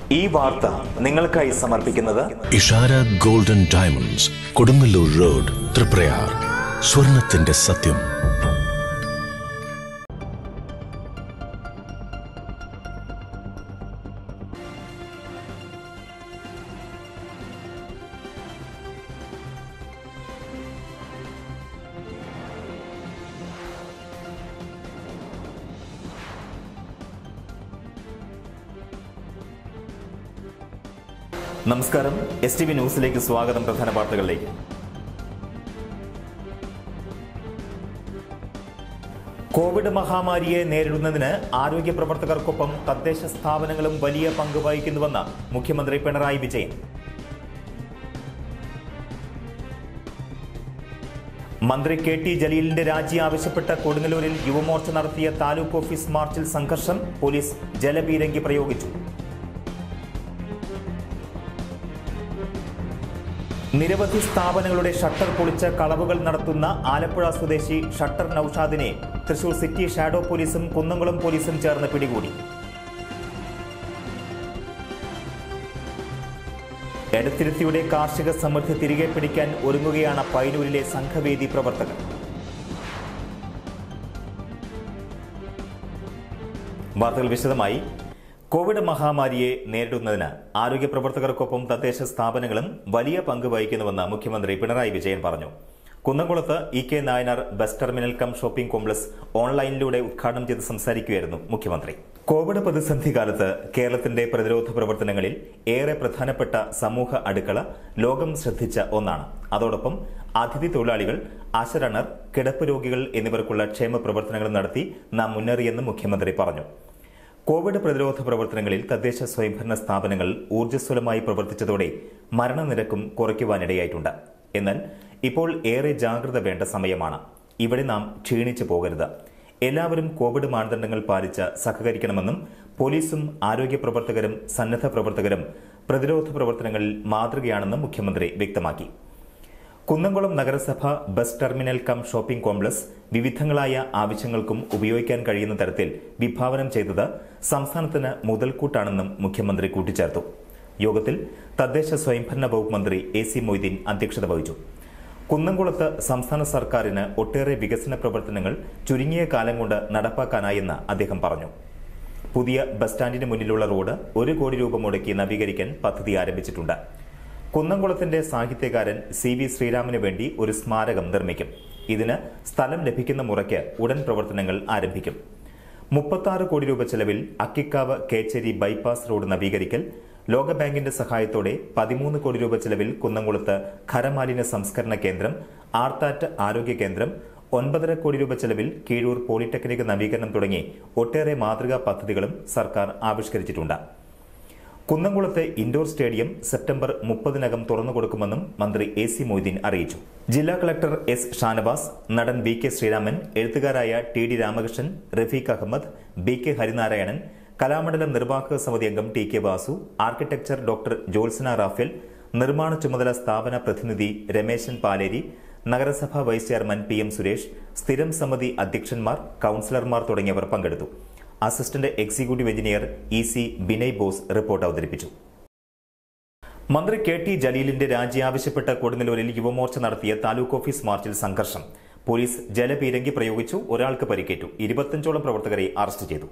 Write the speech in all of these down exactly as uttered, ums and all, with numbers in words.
ഈ വാർത്ത നിങ്ങൾക്കായി സമർപ്പിക്കുന്നത് Ishara golden diamonds, Kodungallur road, Triprayar. സ്വർണത്തിന്റെ സത്യം. നമസ്കാരം. എസ് ടി വി ന്യൂസിലേക്ക് സ്വാഗതം. പ്രധാന വാർത്തകളിലേക്ക്. കോവിഡ് മഹാമാരിയെ നേരിടുന്നതിന് ആരോഗ്യ പ്രവർത്തകർക്കൊപ്പം തദ്ദേശ സ്ഥാപനങ്ങളും വലിയ പങ്ക് വഹിക്കുന്നുവെന്ന് മുഖ്യമന്ത്രി പിണറായി വിജയൻ. മന്ത്രി കെ ടി ജലീലിന്റെ രാജി ആവശ്യപ്പെട്ട് കൊടുങ്ങല്ലൂരിൽ യുവമോർച്ച നടത്തിയ താലൂക്ക് ഓഫീസ് മാർച്ചിൽ സംഘർഷം. പോലീസ് ജലപീരങ്കി പ്രയോഗിച്ചു. നിരവധി സ്ഥാപനങ്ങളുടെ ഷട്ടർ പൊളിച്ച് കളവുകൾ നടത്തുന്ന ആലപ്പുഴ സ്വദേശി ഷട്ടർ നൌഷാദിനെ തൃശൂർ സിറ്റി ഷാഡോ പോലീസും കുന്നംകുളം പോലീസും ചേർന്ന് പിടികൂടി. എടത്തിരുത്തിയുടെ കാർഷിക സമൃദ്ധി തിരികെ പിടിക്കാൻ ഒരുങ്ങുകയാണ് പയ്യന്നൂരിലെ സംഘവേദി പ്രവർത്തകർ. വാർത്തകൾ വിശദമായി. കോവിഡ് മഹാമാരിയെ നേരിടുന്നതിന് ആരോഗ്യ പ്രവർത്തകർക്കൊപ്പം തദ്ദേശ സ്ഥാപനങ്ങളും വലിയ പങ്ക് വഹിക്കുന്നുവെന്ന് മുഖ്യമന്ത്രി പിണറായി വിജയൻ പറഞ്ഞു. കുന്നംകുളത്ത് E K Nayanar bus terminal cum shopping complex ഓൺലൈനിലൂടെ ഉദ്ഘാടനം ചെയ്ത് സംസാരിക്കുകയായിരുന്നു മുഖ്യമന്ത്രി. കോവിഡ് പ്രതിസന്ധി കാലത്ത് കേരളത്തിന്റെ പ്രതിരോധ പ്രവർത്തനങ്ങളിൽ ഏറെ പ്രധാനപ്പെട്ട സമൂഹ അടുക്കള ലോകം ശ്രദ്ധിച്ച ഒന്നാണ്. അതോടൊപ്പം അതിഥി തൊഴിലാളികൾ, ആശരണർ, കിടപ്പ് രോഗികൾ എന്നിവർക്കുള്ള ക്ഷേമ പ്രവർത്തനങ്ങൾ നടത്തി നാം മുന്നേറിയെന്ന് മുഖ്യമന്ത്രി പറഞ്ഞു. കോവിഡ് പ്രതിരോധ പ്രവർത്തനങ്ങളിൽ തദ്ദേശ സ്വയംഭരണ സ്ഥാപനങ്ങൾ ഊർജ്ജസ്വലമായി പ്രവർത്തിച്ചതോടെ മരണനിരക്കും കുറയ്ക്കുവാനിടയായിട്ടുണ്ട്. എന്നാൽ ഇപ്പോൾ ഏറെ ജാഗ്രത വേണ്ട സമയമാണ്. ഇവിടെ നാം ക്ഷീണിച്ചു പോകരുത്. എല്ലാവരും കോവിഡ് മാനദണ്ഡങ്ങൾ പാലിച്ച് സഹകരിക്കണമെന്നും പോലീസും ആരോഗ്യ പ്രവർത്തകരും സന്നദ്ധ പ്രവർത്തകരും പ്രതിരോധ പ്രവർത്തനങ്ങളിൽ മാതൃകയാണെന്നും മുഖ്യമന്ത്രി വ്യക്തമാക്കി. കുന്നംകുളം നഗരസഭ bus terminal cum shopping complex വിവിധങ്ങളായ ആവശ്യങ്ങൾക്കും ഉപയോഗിക്കാൻ കഴിയുന്ന തരത്തിൽ വിഭാവനം ചെയ്തത് സംസ്ഥാനത്തിന് മുതൽക്കൂട്ടാണെന്നും മുഖ്യമന്ത്രി കൂട്ടിച്ചേർത്തു. യോഗത്തിൽ തദ്ദേശ സ്വയംഭരണ വകുപ്പ് മന്ത്രി എ സി മൊയ്തീൻ അധ്യക്ഷത വഹിച്ചു. കുന്നംകുളത്ത് സംസ്ഥാന സർക്കാരിന് ഒട്ടേറെ വികസന പ്രവർത്തനങ്ങൾ ചുരുങ്ങിയ കാലം കൊണ്ട് നടപ്പാക്കാനായെന്ന് അദ്ദേഹം പറഞ്ഞു. പുതിയ ബസ് സ്റ്റാൻഡിന് മുന്നിലുള്ള റോഡ് ഒരു കോടി രൂപ മുടക്കി നവീകരിക്കാൻ പദ്ധതി ആരംഭിച്ചിട്ടുണ്ട്. കുന്നംകുളത്തിന്റെ സാഹിത്യകാരൻ സി വി ശ്രീരാമന് വേണ്ടി ഒരു സ്മാരകം നിർമ്മിക്കും. ഇതിന് സ്ഥലം ലഭിക്കുന്ന മുറയ്ക്ക് ഉടൻ പ്രവർത്തനങ്ങൾ ആരംഭിക്കും. മുപ്പത്തി കോടി രൂപ ചെലവിൽ അക്കിക്കാവ് കേച്ചേരി ബൈപ്പാസ് റോഡ് നവീകരിക്കൽ, ലോകബാങ്കിന്റെ സഹായത്തോടെ പതിമൂന്ന് കോടി രൂപ ചെലവിൽ കുന്നംകുളത്ത് ഖരമാലിന്യ സംസ്കരണ കേന്ദ്രം, ആർത്താറ്റ് ആരോഗ്യ കേന്ദ്രം, ഒൻപതര കോടി രൂപ ചെലവിൽ കീഴൂർ പോളിടെക്നിക് നവീകരണം തുടങ്ങി ഒട്ടേറെ മാതൃകാ പദ്ധതികളും സർക്കാർ ആവിഷ്കരിച്ചിട്ടുണ്ട്. കുന്നംകുളത്തെ ഇൻഡോർ സ്റ്റേഡിയം സെപ്റ്റംബർ മുപ്പതിനകം തുറന്നുകൊടുക്കുമെന്നും മന്ത്രി എ സി മൊയ്തീൻ അറിയിച്ചു. ജില്ലാ കളക്ടർ എസ് ഷാനവാസ്, നടൻ വി കെ ശ്രീരാമൻ, എഴുത്തുകാരായ T D Ramakrishnan, Rafeeq Ahammed, B K Harinarayanan, Kalamandalam നിർവാഹക സമിതി അംഗം T K Vasu, architecture doctor Jyotsna Raphael, നിർമ്മാണ ചുമതല സ്ഥാപന പ്രതിനിധി രമേശൻ പാലേരി, നഗരസഭാ vice chairman P M Suresh, സ്ഥിരം സമിതി അധ്യക്ഷന്മാർ, കൌൺസിലർമാർ തുടങ്ങിയവർ പങ്കെടുത്തു. Assistant executive engineer E C Binay Bose report അവതരിപ്പിച്ചു. മന്ത്രി കെ ടി ജലീലിന്റെ രാജി ആവശ്യപ്പെട്ട് കൊടുങ്ങല്ലൂരിൽ യുവമോർച്ച നടത്തിയ താലൂക്ക് ഓഫീസ് മാർച്ചിൽ സംഘർഷം. പോലീസ് ജലപീരങ്കി പ്രയോഗിച്ചു. ഒരാൾക്ക് പരിക്കേറ്റു. ഇരുപത്തിയഞ്ചോളം പ്രവർത്തകരെ അറസ്റ്റ് ചെയ്തു.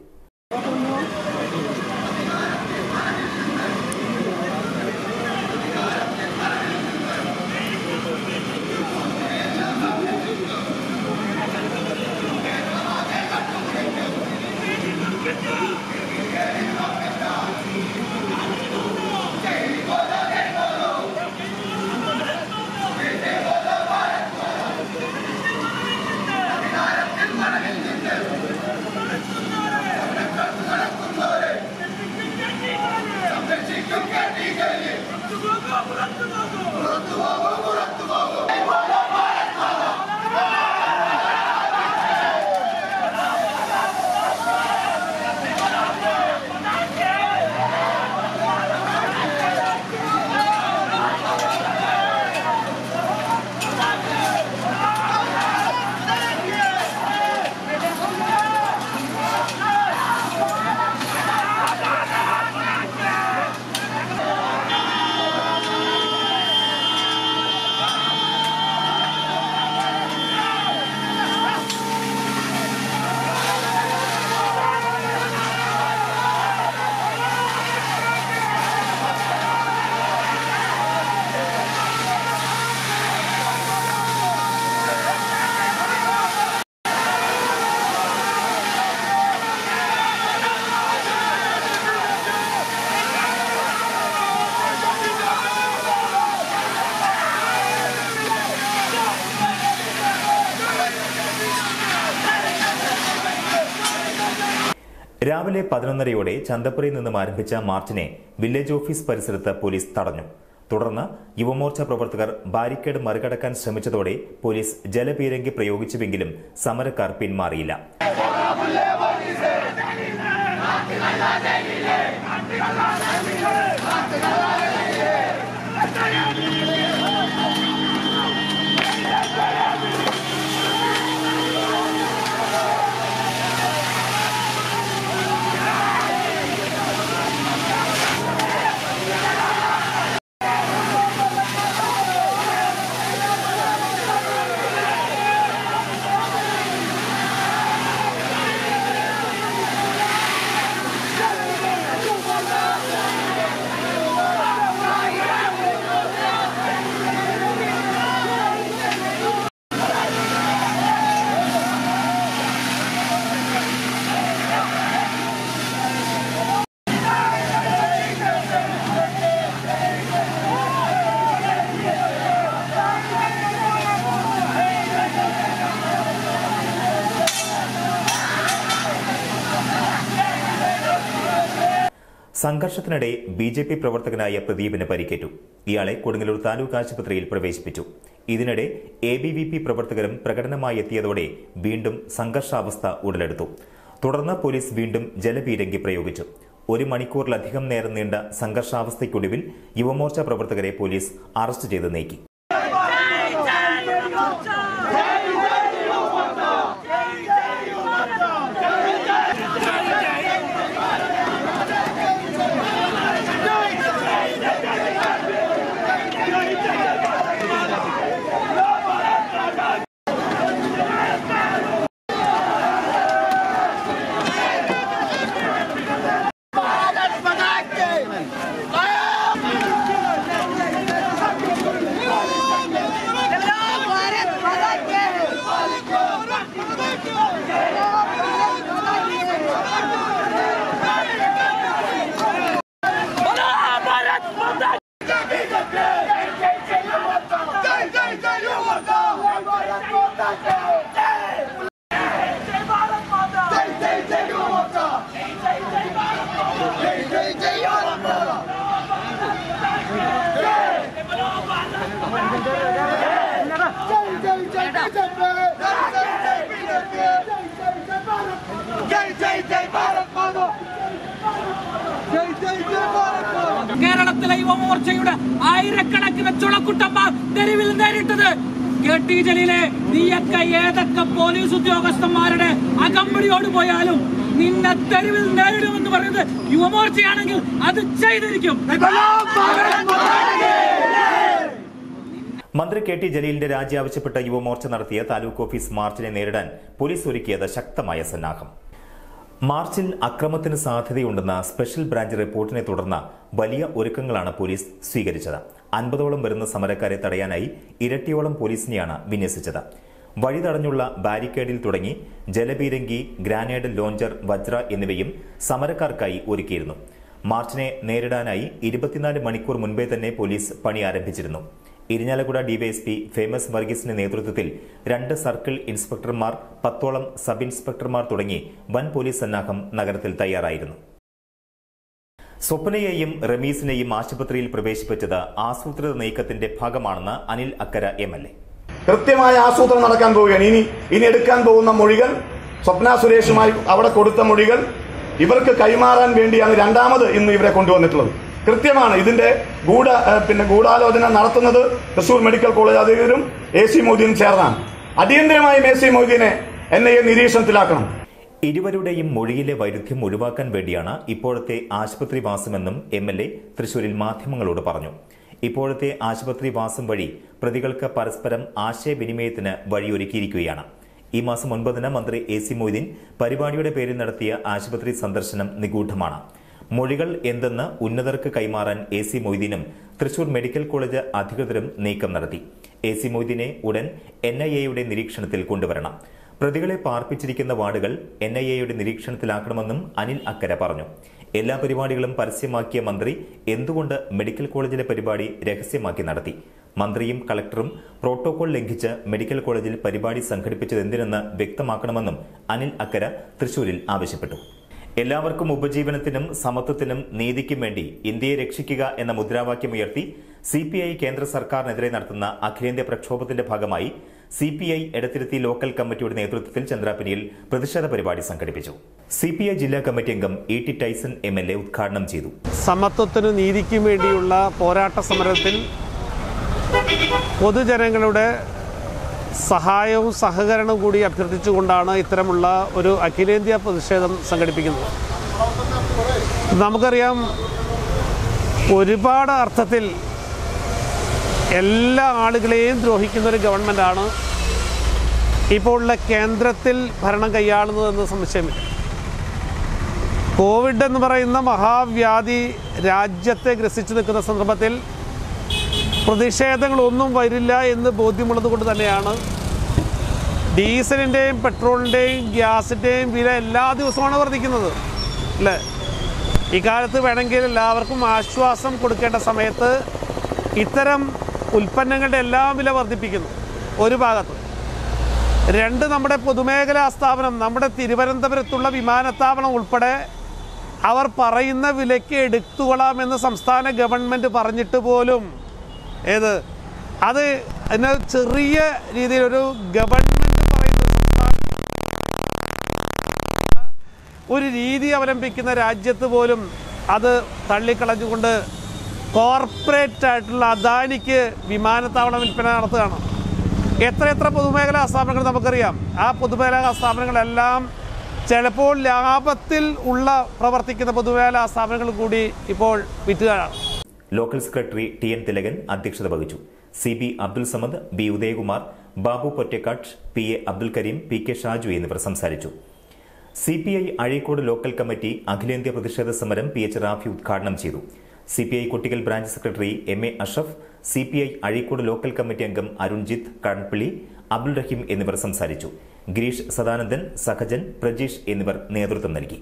രാവിലെ പതിനൊന്നരയോടെ ചന്തപ്പുരയിൽ നിന്നും ആരംഭിച്ച മാർച്ചിനെ വില്ലേജ് ഓഫീസ് പരിസരത്ത് പോലീസ് തടഞ്ഞു. തുടർന്ന് യുവമോർച്ച പ്രവർത്തകർ ബാരിക്കേഡ് മറികടക്കാൻ ശ്രമിച്ചതോടെ പോലീസ് ജലപീരങ്കി പ്രയോഗിച്ചുവെങ്കിലും സമരക്കാർ പിന്മാറിയില്ല. സംഘർഷത്തിനിടെ ബി ജെ പി പ്രവർത്തകനായ പ്രദീപിന് പരിക്കേറ്റു. ഇയാളെ കൊടുങ്ങല്ലൂർ താലൂക്ക് ആശുപത്രിയിൽ പ്രവേശിപ്പിച്ചു. ഇതിനിടെ എ ബി വി പി പ്രവർത്തകരും പ്രകടനമായി എത്തിയതോടെ വീണ്ടും സംഘർഷാവസ്ഥ ഉടലെടുത്തു. തുടർന്ന് പോലീസ് വീണ്ടും ജലപീരങ്കി പ്രയോഗിച്ചു. ഒരു മണിക്കൂറിലധികം നേരം നീണ്ട സംഘർഷാവസ്ഥയ്ക്കൊടുവിൽ യുവമോർച്ച പ്രവർത്തകരെ പോലീസ് അറസ്റ്റ് ചെയ്ത് നീക്കി. കേരളത്തിലെ യുവമോർച്ചയുടെ ആയിരക്കണക്കിന് ചുളക്കുട്ടന്മാർ തെരുവിൽ നേരിട്ടത് കെ ടി ജലീലെ നീയൊക്കെ ഏതൊക്കെ പോലീസ് ഉദ്യോഗസ്ഥന്മാരുടെ അകമ്പടിയോട് പോയാലും നിന്നെ തെരുവിൽ നേരിടുമെന്ന് പറയുന്നത് യുവമോർച്ചയാണെങ്കിൽ അത് ചെയ്തിരിക്കും. മന്ത്രി കെ ടി ജലീലിന്റെ രാജി ആവശ്യപ്പെട്ട യുവമോർച്ച നടത്തിയ താലൂക്ക് ഓഫീസ് മാർച്ചിനെ നേരിടാൻ പോലീസ് ഒരുക്കിയത് ശക്തമായ സന്നാഹം. മാർച്ചിൽ അക്രമത്തിന് സാധ്യതയുണ്ടെന്ന സ്പെഷ്യൽ ബ്രാഞ്ച് റിപ്പോർട്ടിനെ തുടർന്ന് വലിയ ഒരുക്കങ്ങളാണ് പോലീസ് സ്വീകരിച്ചത്. അൻപതോളം വരുന്ന സമരക്കാരെ തടയാനായി ഇരട്ടിയോളം പോലീസിനെയാണ് വിന്യസിച്ചത്. വഴി തടഞ്ഞുള്ള ബാരിക്കേഡിൽ തുടങ്ങി ജലപീരങ്കി, ഗ്രാനേഡ് ലോഞ്ചർ, വജ്ര എന്നിവയും സമരക്കാർക്കായി ഒരുക്കിയിരുന്നു. മാർച്ചിനെ നേരിടാനായി ഇരുപത്തിനാല് മണിക്കൂർ മുൻപേ തന്നെ പോലീസ് പണി ആരംഭിച്ചിരുന്നു. ഇരിഞ്ഞാലക്കുട ഡിവൈഎസ്പി ഫേമസ് വർഗീസിന്റെ നേതൃത്വത്തിൽ രണ്ട് സർക്കിൾ ഇൻസ്പെക്ടർമാർ, പത്തോളം സബ് ഇൻസ്പെക്ടർമാർ തുടങ്ങി വൻ പോലീസ് സന്നാഹം നഗരത്തിൽ തയ്യാറായിരുന്നു. സ്വപ്നയെയും റമീസിനെയും ആശുപത്രിയിൽ പ്രവേശിപ്പിച്ചത് ആസൂത്രിത നീക്കത്തിന്റെ ഭാഗമാണെന്ന് Anil Akkara M L A. കൃത്യമായ ആസൂത്രണം നടക്കാൻ പോവുകയാണ്. ഇനി ഇനി എടുക്കാൻ പോകുന്ന മൊഴികൾ, സ്വപ്ന സുരേഷുമായി അവിടെ കൊടുത്ത മൊഴികൾ ഇവർക്ക് കൈമാറാൻ വേണ്ടിയാണ് രണ്ടാമത് ഇന്ന് ഇവരെ കൊണ്ടുവന്നിട്ടുള്ളത്. കൃത്യമാണ്. ഇതിന്റെ ഗൂഢ പിന്നെ ഗൂഢാലോചന നടത്തുന്നത് തൃശൂർ മെഡിക്കൽ കോളേജ് അധികൃതരും എ സി മൊയ്തീനും ചേർന്നാണ്. അടിയന്തരമായും എ സി മൊയ്തീനെ എൻ ഐ എ നിരീക്ഷണത്തിലാക്കണം. ഇരുവരുടെയും മൊഴിയിലെ വൈരുദ്ധ്യം ഒഴിവാക്കാൻ വേണ്ടിയാണ് ഇപ്പോഴത്തെ ആശുപത്രി വാസമെന്നും എം എൽ എ തൃശൂരിൽ മാധ്യമങ്ങളോട് പറഞ്ഞു. ഇപ്പോഴത്തെ ആശുപത്രി വാസം വഴി പ്രതികൾക്ക് പരസ്പരം ആശയവിനിമയത്തിന് വഴിയൊരുക്കിയിരിക്കുകയാണ്. ഈ മാസം ഒൻപതിന് മന്ത്രി എ സി മൊയ്തീൻ പരിപാടിയുടെ പേരിൽ നടത്തിയ ആശുപത്രി സന്ദർശനം നിഗൂഢമാണ്. മൊഴികൾ എന്തെന്ന് ഉന്നതർക്ക് കൈമാറാൻ എ സി മൊയ്തീനും തൃശൂർ മെഡിക്കൽ കോളേജ് അധികൃതരും നീക്കം നടത്തി. എ സി മൊയ്തീനെ ഉടൻ എൻ ഐ എയുടെ നിരീക്ഷണത്തിൽ കൊണ്ടുവരണം. പ്രതികളെ പാർപ്പിച്ചിരിക്കുന്ന വാർഡുകൾ എൻ ഐ എയുടെ നിരീക്ഷണത്തിലാക്കണമെന്നും അനിൽ അക്കര പറഞ്ഞു. എല്ലാ പരിപാടികളും പരസ്യമാക്കിയ മന്ത്രി എന്തുകൊണ്ട് മെഡിക്കൽ കോളേജിലെ പരിപാടി രഹസ്യമാക്കി നടത്തി? മന്ത്രിയും കളക്ടറും പ്രോട്ടോകോൾ ലംഘിച്ച് മെഡിക്കൽ കോളേജിൽ പരിപാടി സംഘടിപ്പിച്ചതെന്തിനെന്ന് വ്യക്തമാക്കണമെന്നും അനിൽ അക്കര തൃശൂരിൽ ആവശ്യപ്പെട്ടു. എല്ലാവർക്കും ഉപജീവനത്തിനും സമത്വത്തിനും നീതിക്കും വേണ്ടി ഇന്ത്യയെ രക്ഷിക്കുക എന്ന മുദ്രാവാക്യമുയർത്തി സി പി ഐ കേന്ദ്ര സർക്കാരിനെതിരെ നടത്തുന്ന അഖിലേന്ത്യാ പ്രക്ഷോഭത്തിന്റെ ഭാഗമായി C P I Edathiruthy local കമ്മിറ്റിയുടെ നേതൃത്വത്തിൽ ചന്ദ്രാപിനിയിൽ പ്രതിഷേധ പരിപാടി സംഘടിപ്പിച്ചു. സി പി ഐ ജില്ലാ കമ്മിറ്റി അംഗം E T Tyson M L A ഉദ്ഘാടനം ചെയ്തു. സമത്വത്തിനും നീതിക്കും വേണ്ടിയുള്ള പോരാട്ട സമരത്തിൽ പൊതുജനങ്ങളുടെ സഹായവും സഹകരണവും കൂടി അഭ്യർത്ഥിച്ചുകൊണ്ടാണ് ഇത്തരമുള്ള ഒരു അഖിലേന്ത്യാ പ്രതിഷേധം സംഘടിപ്പിക്കുന്നത്. നമുക്കറിയാം, ഒരുപാട് അർത്ഥത്തിൽ എല്ലാ ആളുകളെയും ദ്രോഹിക്കുന്ന ഒരു ഗവൺമെൻറ്റാണ് ഇപ്പോൾ ഉള്ള കേന്ദ്രത്തിൽ ഭരണം കൈയാളുന്നതെന്ന് സംശയമില്ല. കോവിഡ് എന്ന് പറയുന്ന മഹാവ്യാധി രാജ്യത്തെ ഗ്രസിച്ചു നിൽക്കുന്ന സന്ദർഭത്തിൽ പ്രതിഷേധങ്ങളൊന്നും വരില്ല എന്ന് ബോധ്യമുള്ളത് കൊണ്ട് തന്നെയാണ് ഡീസലിൻ്റെയും പെട്രോളിൻ്റെയും ഗ്യാസിൻ്റെയും വില എല്ലാ ദിവസവുമാണ് വർദ്ധിക്കുന്നത് അല്ലേ. ഇക്കാലത്ത് വേണമെങ്കിൽ എല്ലാവർക്കും ആശ്വാസം കൊടുക്കേണ്ട സമയത്ത് ഇത്തരം ഉൽപ്പന്നങ്ങളുടെ എല്ലാം വില വർദ്ധിപ്പിക്കുന്നു ഒരു ഭാഗത്ത്. രണ്ട്, നമ്മുടെ പൊതുമേഖലാ സ്ഥാപനം, നമ്മുടെ തിരുവനന്തപുരത്തുള്ള വിമാനത്താവളം ഉൾപ്പെടെ അവർ പറയുന്ന വിലയ്ക്ക് എടുത്തുകൊള്ളാമെന്ന് സംസ്ഥാന ഗവൺമെൻറ് പറഞ്ഞിട്ട് പോലും ഏത് അത് അതിന് ചെറിയ രീതിയിലൊരു ഗവൺമെൻറ് പറയുന്ന സംസ്ഥാന ഒരു രീതി അവലംബിക്കുന്ന രാജ്യത്ത് പോലും അത് തള്ളിക്കളഞ്ഞുകൊണ്ട് കോർപ്പറേറ്റ് ആയിട്ടുള്ള അദാനിക്ക് വിമാനത്താവളം വിൽപ്പന നടത്തുകയാണ്. എത്ര എത്ര പൊതുമേഖലാ സ്ഥാപനങ്ങൾ നമുക്കറിയാം. ആ പൊതുമേഖലാ സ്ഥാപനങ്ങളെല്ലാം ചിലപ്പോൾ ലാഭത്തിൽ ഉള്ള പ്രവർത്തിക്കുന്ന പൊതുമേഖലാ സ്ഥാപനങ്ങൾ കൂടി ഇപ്പോൾ വിറ്റുകയാണ്. Local secretary T N Thilakan അധ്യക്ഷത വഹിച്ചു. C B Abdul Samad, B Udayakumar, Babu Pottakkat, P A Abdul Kareem, P K Shaju എന്നിവർ സംസാരിച്ചു. C P I Azhikode local committee അഖിലേന്ത്യാ പ്രതിഷേധ സമരം പി എച്ച് റാഫി ഉദ്ഘാടനം ചെയ്തു. സി പി ഐ കുട്ടികൾ branch secretary M A Ashaf, C P I Azhikode local committee അംഗം അരുൺജിത്ത് കൺപിള്ളി, അബ്ദുൾ റഹീം എന്നിവർ സംസാരിച്ചു. ഗിരീഷ് സദാനന്ദൻ, സഹജൻ, പ്രജീഷ് എന്നിവർ നേതൃത്വം നൽകി.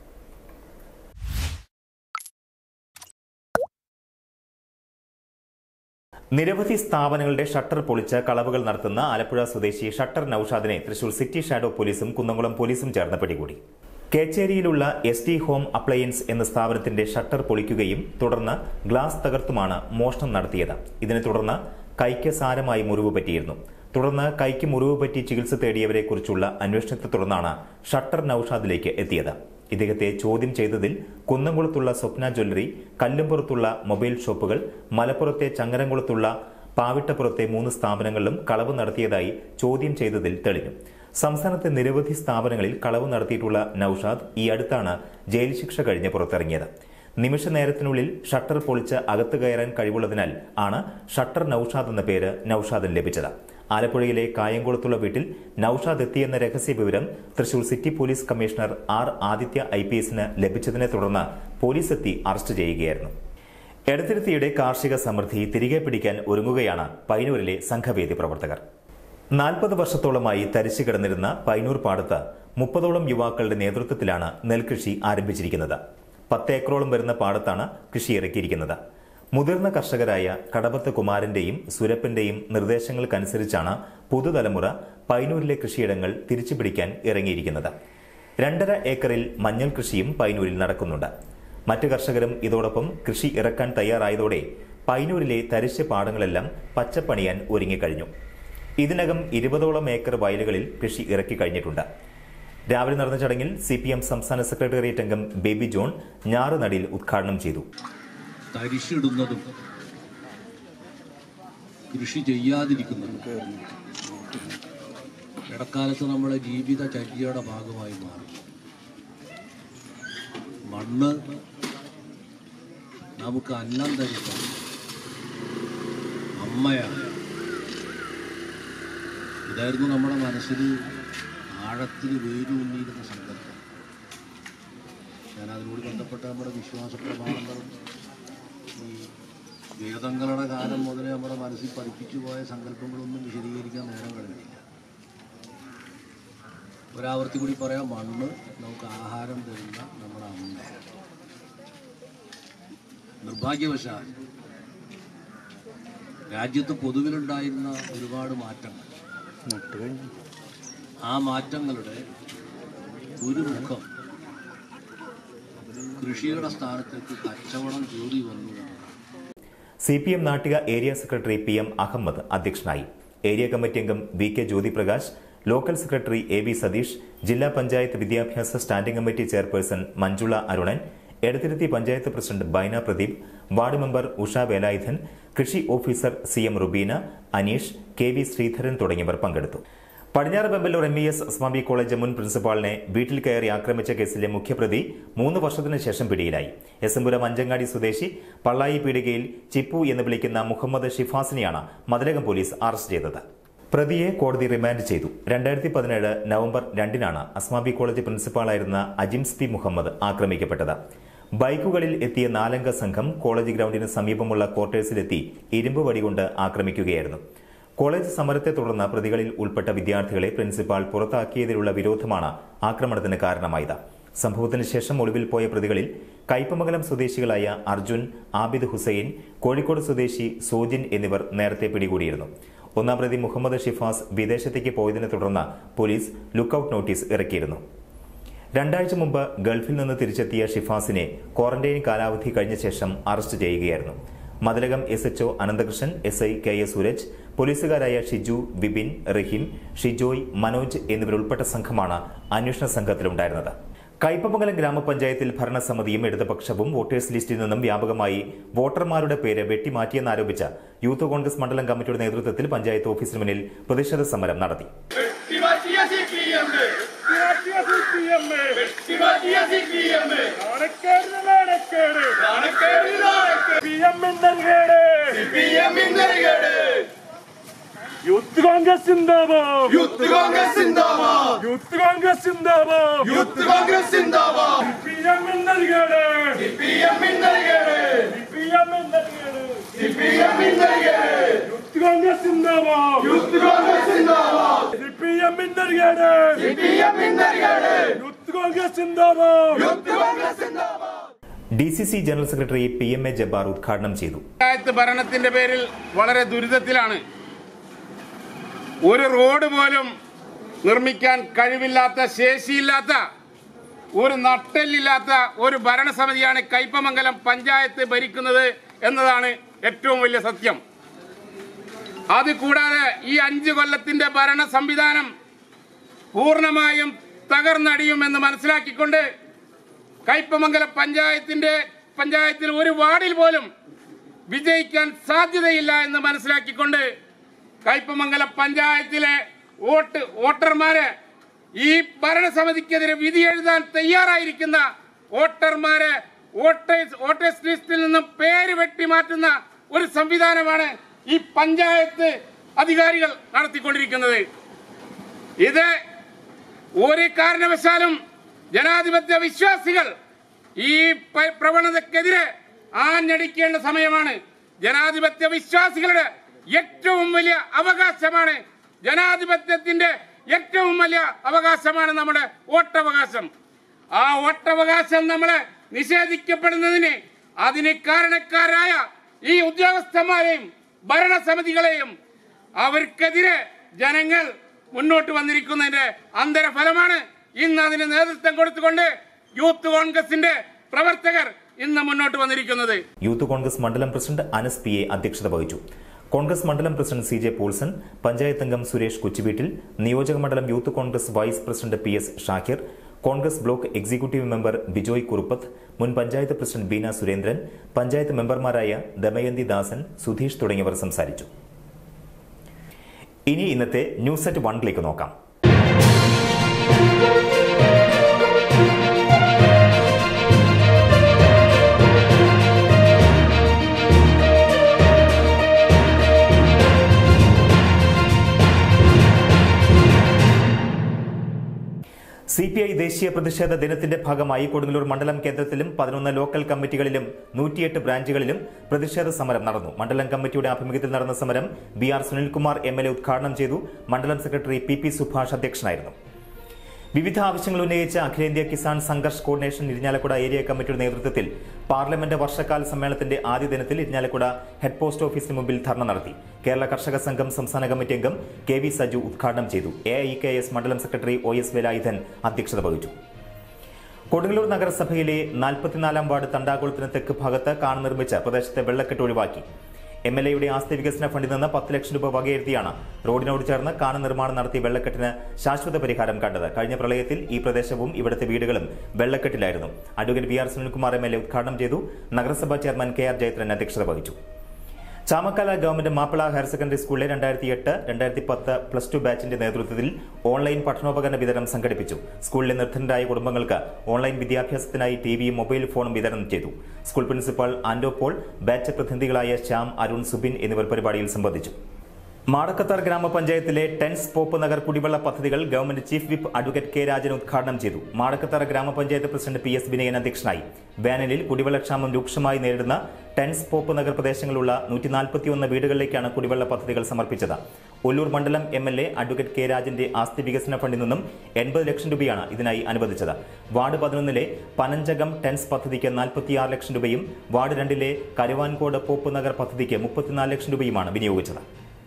നിരവധി സ്ഥാപനങ്ങളുടെ ഷട്ടർ പൊളിച്ച് കളവുകൾ നടത്തുന്ന ആലപ്പുഴ സ്വദേശി ഷട്ടർ നൌഷാദിനെ തൃശൂർ സിറ്റി ഷാഡോ പോലീസും കുന്നംകുളം പോലീസും ചേർന്ന് പിടികൂടി. കേച്ചേരിയിലുള്ള എസ് ടി ഹോം അപ്ലയൻസ് എന്ന സ്ഥാപനത്തിന്റെ ഷട്ടർ പൊളിക്കുകയും തുടർന്ന് ഗ്ലാസ് തകർത്തുമാണ് മോഷണം നടത്തിയത്. ഇതിനെ തുടർന്ന് കൈക്ക് സാരമായി മുറിവ് പറ്റിയിരുന്നു. തുടർന്ന് കൈക്ക് മുറിവ് പറ്റി ചികിത്സ തേടിയവരെ കുറിച്ചുള്ള അന്വേഷണത്തെ തുടർന്നാണ് ഷട്ടർ നൌഷാദിലേക്ക് എത്തിയത്. ഇദ്ദേഹത്തെ ചോദ്യം ചെയ്തതിൽ കുന്നംകുളത്തുള്ള സ്വപ്ന ജ്വല്ലറി, കല്ലുംപുറത്തുള്ള മൊബൈൽ ഷോപ്പുകൾ, മലപ്പുറത്തെ ചങ്ങരംകുളത്തുള്ള പാവിട്ടപ്പുറത്തെ മൂന്ന് സ്ഥാപനങ്ങളിലും കളവ് നടത്തിയതായി ചോദ്യം ചെയ്തതിൽ തെളിഞ്ഞു. സംസ്ഥാനത്തെ നിരവധി സ്ഥാപനങ്ങളിൽ കളവ് നടത്തിയിട്ടുള്ള നൌഷാദ് ഈ അടുത്താണ് ജയിൽ ശിക്ഷ കഴിഞ്ഞ് പുറത്തിറങ്ങിയത്. നിമിഷ നേരത്തിനുള്ളിൽ ഷട്ടർ പൊളിച്ച് അകത്ത് കയറാൻ കഴിവുള്ളതിനാൽ ആണ് ഷട്ടർ നൌഷാദ് എന്ന പേര് നൌഷാദിന് ലഭിച്ചത്. ആലപ്പുഴയിലെ കായംകുളത്തുള്ള വീട്ടിൽ നൌഷാദ് എത്തിയെന്ന രഹസ്യ വിവരം Thrissur city police commissioner R Aditya I P എസിന് ലഭിച്ചതിനെ തുടർന്ന് പോലീസ് എത്തി അറസ്റ്റ് ചെയ്യുകയായിരുന്നു. എടത്തിരുത്തിയുടെ കാർഷിക സമൃദ്ധി തിരികെ പിടിക്കാൻ ഒരുങ്ങുകയാണ് പൈനൂരിലെ സംഘവേദി പ്രവർത്തകർ. നാൽപ്പത് വർഷത്തോളമായി തരിച്ചു കിടന്നിരുന്ന പൈനൂർ പാടത്ത് മുപ്പതോളം യുവാക്കളുടെ നേതൃത്വത്തിലാണ് നെൽകൃഷി ആരംഭിച്ചിരിക്കുന്നത്. പത്ത് ഏക്കറോളം വരുന്ന പാടത്താണ് കൃഷി ഇറക്കിയിരിക്കുന്നത്. മുതിർന്ന കർഷകരായ കടവത്ത് കുമാരന്റെയും സുരപ്പന്റെയും നിർദ്ദേശങ്ങൾക്കനുസരിച്ചാണ് പുതുതലമുറ പൈനൂരിലെ കൃഷിയിടങ്ങൾ തിരിച്ചുപിടിക്കാൻ ഇറങ്ങിയിരിക്കുന്നത്. രണ്ടര ഏക്കറിൽ മഞ്ഞൾ കൃഷിയും പൈനൂരിൽ നടക്കുന്നുണ്ട്. മറ്റു കർഷകരും ഇതോടൊപ്പം കൃഷി ഇറക്കാൻ തയ്യാറായതോടെ പൈനൂരിലെ തരിശ് പാടങ്ങളെല്ലാം പച്ചപ്പണിയാൻ ഒരുങ്ങിക്കഴിഞ്ഞു. ഇതിനകം ഇരുപതോളം ഏക്കർ വയലുകളിൽ കൃഷി ഇറക്കി കഴിഞ്ഞിട്ടുണ്ട്. രാവിലെ നടന്ന ചടങ്ങിൽ സി പി എം സംസ്ഥാന സെക്രട്ടേറിയറ്റ് അംഗം ബേബി ജോൺ ഞാറുനടിയിൽ ഉദ്ഘാടനം ചെയ്തു. തരിശിടുന്നതും കൃഷി ചെയ്യാതിരിക്കുന്നതും ഇടക്കാലത്ത് നമ്മളെ ജീവിതചര്യയുടെ ഭാഗമായി മാറി. മണ്ണ് നമുക്ക് അന്നം തരിക്കാൻ അമ്മയാണ്. ഇതായിരുന്നു നമ്മുടെ മനസ്സിൽ ആഴത്തിൽ വേരൂന്നിയിരുന്ന സങ്കല്പം. ഞാൻ അതിനോട് ബന്ധപ്പെട്ട നമ്മുടെ വിശ്വാസ പ്രമാണങ്ങളും ഈ വേദങ്ങളുടെ കാലം മുതലേ നമ്മുടെ മനസ്സിൽ പതിപ്പിച്ചു പോയ സങ്കല്പങ്ങളൊന്നും വിശദീകരിക്കാൻ നേരം കഴിഞ്ഞില്ല. ഒരാവർത്തി കൂടി പറയാം, മണ്ണ് നമുക്ക് ആഹാരം തരുന്ന നമ്മുടെ അമ്മ. നിർഭാഗ്യവശാൽ രാജ്യത്ത് പൊതുവിലുണ്ടായിരുന്ന ഒരുപാട് മാറ്റങ്ങൾ, ആ മാറ്റങ്ങളുടെ ഒരു മുഖം കൃഷിയുടെ സ്ഥാനത്തേക്ക് കച്ചവടം കയറി വന്നു. C P M Nattika area secretary P M Ahammed അധ്യക്ഷനായി. ഏരിയ കമ്മിറ്റി അംഗം V K Jyothiprakash, local secretary A V Satheesh, ജില്ലാ പഞ്ചായത്ത് വിദ്യാഭ്യാസ standing committee chairperson Manjula Arunan, Edathiruthy panchayat president Baina Pradeep, ward member Usha Velayudhan, കൃഷി officer C M Rubeena, Aneesh, K V Sreedharan തുടങ്ങിയവർ പങ്കെടുത്തു. പടിഞ്ഞാറ് Bemballur M E S Islami college മുൻ പ്രിൻസിപ്പാളിനെ വീട്ടിൽ കയറി ആക്രമിച്ച കേസിലെ മുഖ്യപ്രതി മൂന്ന് വർഷത്തിന് ശേഷം പിടിയിലായി. എസംപുരം അഞ്ചങ്ങാടി സ്വദേശി പള്ളായി പീടികയിൽ ചിപ്പു എന്ന് വിളിക്കുന്ന മുഹമ്മദ് ഷിഫാസിനെയാണ് മതിലകം പോലീസ് അറസ്റ്റ് ചെയ്തത്. പ്രതിയെ കോടതി റിമാൻഡ് ചെയ്തു. രണ്ടായിരത്തി പതിനേഴ് നവംബർ രണ്ടിനാണ് അസ്മാബി കോളേജ് പ്രിൻസിപ്പാളായിരുന്ന അജിംസ് പി മുഹമ്മദ് ആക്രമിക്കപ്പെട്ടത്. ബൈക്കുകളിൽ എത്തിയ നാലംഗ സംഘം കോളേജ് ഗ്രൌണ്ടിന് സമീപമുള്ള ക്വാർട്ടേഴ്സിലെത്തി ഇരുമ്പ് വടികൊണ്ട് ആക്രമിക്കുകയായിരുന്നു. കോളേജ് സമരത്തെ തുടർന്ന് പ്രതികളിൽ ഉൾപ്പെട്ട വിദ്യാർത്ഥികളെ പ്രിൻസിപ്പാൾ പുറത്താക്കിയതിലുള്ള വിരോധമാണ് ആക്രമണത്തിന് കാരണമായത്. സംഭവത്തിന് ശേഷം ഒളിവിൽ പോയ പ്രതികളിൽ കയ്പമംഗലം സ്വദേശികളായ അർജുൻ, ആബിദ് ഹുസൈൻ, കോഴിക്കോട് സ്വദേശി സോജിൻ എന്നിവർ നേരത്തെ പിടികൂടിയിരുന്നു. ഒന്നാം പ്രതി മുഹമ്മദ് ഷിഫാസ് വിദേശത്തേക്ക് പോയതിനെ തുടർന്ന് പോലീസ് ലുക്കൌട്ട് നോട്ടീസ് ഇറക്കിയിരുന്നു. രണ്ടാഴ്ച മുമ്പ് ഗൾഫിൽ നിന്ന് തിരിച്ചെത്തിയ ഷിഫാസിനെ ക്വാറന്റൈൻ കാലാവധി കഴിഞ്ഞ ശേഷം അറസ്റ്റ് ചെയ്യുകയായിരുന്നു. Mathilakam S H O Ananthakrishnan, S I K A Sooraj, പോലീസുകാരായ ഷിജു, വിപിൻ, റഹീം, ഷിജോയ്, മനോജ് എന്നിവരുൾപ്പെട്ട സംഘമാണ് അന്വേഷണ സംഘത്തിലുണ്ടായിരുന്നത്. കയ്പമംഗലം ഗ്രാമപഞ്ചായത്തിൽ ഭരണസമിതിയും ഇടതുപക്ഷവും വോട്ടേഴ്സ് ലിസ്റ്റിൽ നിന്നും വ്യാപകമായി വോട്ടർമാരുടെ പേര് വെട്ടിമാറ്റിയെന്നാരോപിച്ച യൂത്ത് കോൺഗ്രസ് മണ്ഡലം കമ്മിറ്റിയുടെ നേതൃത്വത്തിൽ പഞ്ചായത്ത് ഓഫീസിന് മുന്നിൽ പ്രതിഷേധ സമരം നടത്തി. യൂത്ത് കോൺഗ്രസ് സിന്ദാബാദ്, യൂത്ത് കോൺഗ്രസ് സിന്ദാബാദ്, യൂത്ത് കോൺഗ്രസ് സിന്ദാബാദ്, യൂത്ത് കോൺഗ്രസ് സിന്ദാബാദ്. സിപിഎം ഇന്നരികേട്, സിപിഎം ഇന്നരികേട്, സിപിഎം ഇന്നരികേട്, സിപിഎം ഇന്നരികേട്. യൂത്ത് കോൺഗ്രസ് സിന്ദാബാദ്, യൂത്ത് കോൺഗ്രസ് സിന്ദാബാദ്, സിപിഎം ഇന്നരികേട്, സിപിഎം ഇന്നരികേട്. യൂത്ത് കോൺഗ്രസ് സിന്ദാബാദ്, യൂത്ത് കോൺഗ്രസ് സിന്ദാബാദ്. D C C general secretary P M A Jabbar ഉദ്ഘാടനം ചെയ്തു. പഞ്ചായത്ത് ഭരണത്തിന്റെ പേരിൽ വളരെ ദുരിതത്തിലാണ്. ഒരു റോഡ് പോലും നിർമ്മിക്കാൻ കഴിവില്ലാത്ത, ശേഷിയില്ലാത്ത, ഒരു നട്ടെല്ലില്ലാത്ത ഒരു ഭരണസമിതിയാണ് കയ്പമംഗലം പഞ്ചായത്ത് ഭരിക്കുന്നത് എന്നതാണ് ഏറ്റവും വലിയ സത്യം. അതുകൂടാതെ ഈ അഞ്ചു കൊല്ലത്തിന്റെ ഭരണ സംവിധാനം പൂർണ്ണമായും തകർന്നടിയുമെന്ന് മനസ്സിലാക്കിക്കൊണ്ട് കയ്പമംഗലം പഞ്ചായത്തിന്റെ പഞ്ചായത്തിൽ ഒരു വാർഡിൽ പോലും വിജയിക്കാൻ സാധ്യതയില്ല എന്ന് മനസ്സിലാക്കിക്കൊണ്ട് കയ്പമംഗലം പഞ്ചായത്തിലെ വോട്ട് വോട്ടർമാരെ ഈ ഭരണസമിതിക്കെതിരെ വിധി എഴുതാൻ തയ്യാറായിരിക്കുന്ന വോട്ടർമാരെ വോട്ടേഴ്സ് വോട്ടേഴ്സ് ലിസ്റ്റിൽ നിന്നും പേര് വെട്ടിമാറ്റുന്ന ഒരു സംവിധാനമാണ് ഈ പഞ്ചായത്ത് അധികാരികൾ നടത്തിക്കൊണ്ടിരിക്കുന്നത്. ഇത് ഒരു കാരണവശാലും ജനാധിപത്യ വിശ്വാസികൾ ഈ പ്രവണതക്കെതിരെ ആഞ്ഞടിക്കേണ്ട സമയമാണ്. ജനാധിപത്യ വിശ്വാസികളുടെ ഏറ്റവും വലിയ അവകാശമാണ്, ജനാധിപത്യത്തിന്റെ ഏറ്റവും വലിയ അവകാശമാണ് നമ്മുടെ വോട്ടവകാശം. ആ വോട്ടവകാശം നമ്മളെ നിഷേധിക്കപ്പെടുന്നതിന് അതിന് കാരണക്കാരായ ഈ ഉദ്യോഗസ്ഥന്മാരെയും ഭരണസമിതികളെയും അവർക്കെതിരെ ജനങ്ങൾ മുന്നോട്ട് വന്നിരിക്കുന്നതിന്റെ അന്തരഫലമാണ് ഇന്ന് അതിന് നേതൃത്വം കൊടുത്തുകൊണ്ട് യൂത്ത് കോൺഗ്രസിന്റെ പ്രവർത്തകർ ഇന്ന് മുന്നോട്ട് വന്നിരിക്കുന്നത്. യൂത്ത് കോൺഗ്രസ് മണ്ഡലം പ്രസിഡന്റ് അനസ് പി എ അധ്യക്ഷത വഹിച്ചു. കോൺഗ്രസ് മണ്ഡലം president C J Paulson, panchayat അംഗം സുരേഷ് കൊച്ചുവീട്ടിൽ, നിയോജക മണ്ഡലം youth Congress vice president P S Shakir, Congress block executive member Bijoy Kuruppath, മുൻ പഞ്ചായത്ത് പ്രസിഡന്റ് ബീന സുരേന്ദ്രൻ, പഞ്ചായത്ത് മെമ്പർമാരായ ദമയന്തി ദാസൻ, സുധീഷ് തുടങ്ങിയവർ സംസാരിച്ചു. ഇനി ഇന്നത്തെ ന്യൂസ് അറ്റ് വണ്ണിലേക്ക് നോക്കാം. സി പി ഐ ദേശീയ പ്രതിഷേധ ദിനത്തിന്റെ ഭാഗമായി കൊടുങ്ങല്ലൂർ മണ്ഡലം കേന്ദ്രത്തിലും പതിനൊന്ന് ലോക്കൽ കമ്മിറ്റികളിലും നൂറ്റിയെട്ട് ബ്രാഞ്ചുകളിലും പ്രതിഷേധ സമരം നടന്നു. മണ്ഡലം കമ്മിറ്റിയുടെ ആഭിമുഖ്യത്തിൽ നടന്ന സമരം B R Sunilkumar M L A ഉദ്ഘാടനം ചെയ്തു. മണ്ഡലം സെക്രട്ടറി പി പി സുഭാഷ് അധ്യക്ഷനായിരുന്നു. വിവിധ ആവശ്യങ്ങൾ ഉന്നയിച്ച അഖിലേന്ത്യാ കിസാൻ സംഘർഷ് കോർഡിനേഷൻ ഇരിഞ്ഞാലക്കുട ഏരിയ കമ്മിറ്റിയുടെ നേതൃത്വത്തിൽ പാർലമെന്റ് വർഷകാല സമ്മേളനത്തിന്റെ ആദ്യ ദിനത്തിൽ ഇരിഞ്ഞാലക്കുട ഹെഡ് പോസ്റ്റ് ഓഫീസിന് മുമ്പിൽ ധർണ നടത്തി. കേരള കർഷക സംഘം സംസ്ഥാന കമ്മിറ്റി അംഗം കെ വി സജു ഉദ്ഘാടനം ചെയ്തു. എ ഐ കെ എസ് മണ്ഡലം സെക്രട്ടറി ഒ എസ് വേലായുധൻ അധ്യക്ഷത വഹിച്ചു. കൊടുങ്ങല്ലൂർ നഗരസഭയിലെ നാൽപ്പത്തിനാലാം വാർഡ് തണ്ടാകുളത്തിന് തെക്ക് ഭാഗത്ത് കാണ് നിർമ്മിച്ച് പ്രദേശത്തെ വെള്ളക്കെട്ട് ഒഴിവാക്കി. എം എൽ എയുടെ ആസ്തി വികസന ഫണ്ടിൽ നിന്ന് പത്ത് ലക്ഷം രൂപ വകയിരുത്തിയാണ് റോഡിനോട് ചേർന്ന് കാണ് നിർമ്മാണം നടത്തിയ വെള്ളക്കെട്ടിന് ശാശ്വത പരിഹാരം കണ്ടത്. കഴിഞ്ഞ പ്രളയത്തിൽ ഈ പ്രദേശവും ഇവിടുത്തെ വീടുകളും വെള്ളക്കെട്ടിലായിരുന്നു. Advocate V R Sunilkumar M L A ഉദ്ഘാടനം ചെയ്തു. നഗരസഭാ ചെയർമാൻ കെ ആർ ജയത്രൻ അധ്യക്ഷത വഹിച്ചു. Chamakkala government Mappila higher secondary സ്കൂളിലെ രണ്ടായിരത്തി എട്ട് രണ്ടായിരത്തി പത്ത് പ്ലസ് ടു ബാച്ചിന്റെ നേതൃത്വത്തിൽ ഓൺലൈൻ പഠനോപകരണ വിതരണം സംഘടിപ്പിച്ചു. സ്കൂളിലെ നിർധനരായ കുടുംബങ്ങൾക്ക് ഓൺലൈൻ വിദ്യാഭ്യാസത്തിനായി ടിവിയും മൊബൈൽ ഫോണും വിതരണം ചെയ്തു. School principal Ando Paul, batch പ്രതിനിധികളായ ശ്യാം, അരുൺ, സുബിൻ എന്നിവർ പരിപാടിയിൽ സംബന്ധിച്ചു. മാടക്കത്താർ ഗ്രാമപഞ്ചായത്തിലെ ടെൻസ് പോപ്പ് നഗർ കുടിവെള്ള പദ്ധതികൾ government chief whip advocate K Rajan ഉദ്ഘാടനം ചെയ്തു. മാടക്കത്താർ ഗ്രാമപഞ്ചായത്ത് പ്രസിഡന്റ് പി എസ് വിനയൻ അധ്യക്ഷനായി. വേനലിൽ കുടിവെള്ളക്ഷാമം രൂക്ഷമായി നേരിടുന്ന ടെൻസ് പോപ്പ് നഗർ പ്രദേശങ്ങളുള്ള നൂറ്റി നാൽപ്പത്തിയൊന്ന് വീടുകളിലേക്കാണ് കുടിവെള്ള പദ്ധതികൾ സമർപ്പിച്ചത്. ഒല്ലൂർ മണ്ഡലം M L A advocate K രാജന്റെ ആസ്തി വികസന ഫണ്ടിൽ നിന്നും എൺപത് ലക്ഷം രൂപയാണ് ഇതിനായി അനുവദിച്ചത്. വാർഡ് പതിനൊന്നിലെ പനഞ്ചകം ടെൻസ് പദ്ധതിക്ക് നാൽപ്പത്തിയാറ് ലക്ഷം രൂപയും വാർഡ് രണ്ടിലെ കരുവാൻകോട് പോപ്പ് നഗർ പദ്ധതിക്ക് മുപ്പത്തിനാല് ലക്ഷം രൂപയുമാണ് വിനിയോഗിച്ചത്.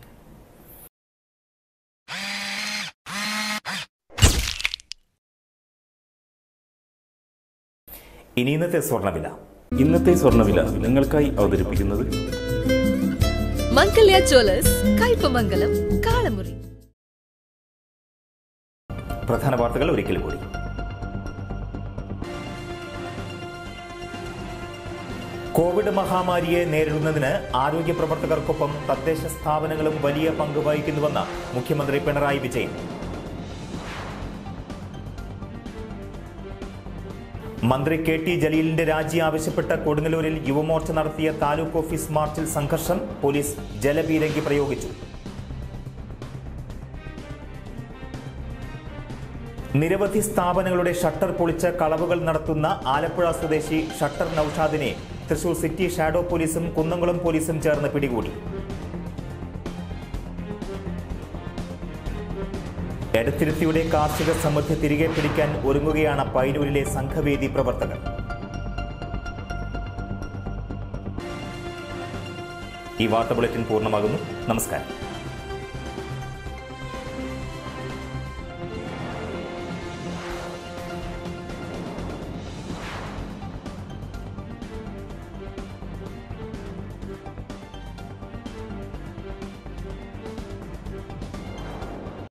ഇനി ഇന്നത്തെ സ്വർണ്ണവില. ഇന്നത്തെ സ്വർണ്ണവില നിങ്ങൾക്കായി അവതരിപ്പിക്കുന്നത് മംഗല്യ ജ്വല്ലേഴ്സ്, കയ്പമംഗലം, കാളമുറി. പ്രധാന വാർത്തകൾ ഒരിക്കൽ കൂടി. കോവിഡ് മഹാമാരിയെ നേരിടുന്നതിന് ആരോഗ്യ പ്രവർത്തകർക്കൊപ്പം തദ്ദേശ സ്ഥാപനങ്ങളും വലിയ പങ്ക് വഹിക്കുന്നുവെന്ന് മുഖ്യമന്ത്രി പിണറായി വിജയൻ. മന്ത്രി കെ ടി ജലീലിന്റെ രാജി ആവശ്യപ്പെട്ട് കൊടുങ്ങല്ലൂരിൽ യുവമോർച്ച നടത്തിയ താലൂക്ക് ഓഫീസ് മാർച്ചിൽ സംഘർഷം. പോലീസ് ജലപീരങ്കി പ്രയോഗിച്ചു. നിരവധി സ്ഥാപനങ്ങളുടെ ഷട്ടർ പൊളിച്ച് കളവുകൾ നടത്തുന്ന ആലപ്പുഴ സ്വദേശി ഷട്ടർ നൌഷാദിനെ തൃശൂർ സിറ്റി ഷാഡോ പോലീസും കുന്നംകുളം പോലീസും ചേർന്ന് പിടികൂടി. എടത്തിരുത്തിയുടെ കാർഷിക സമൃദ്ധി തിരികെ പിടിക്കാൻ ഒരുങ്ങുകയാണ് പയ്യന്നൂരിലെ സംഘവേദി പ്രവർത്തകർ. ഈ വാർത്താ ബുള്ളറ്റിൻ പൂർണ്ണമാകുന്നു. നമസ്കാരം.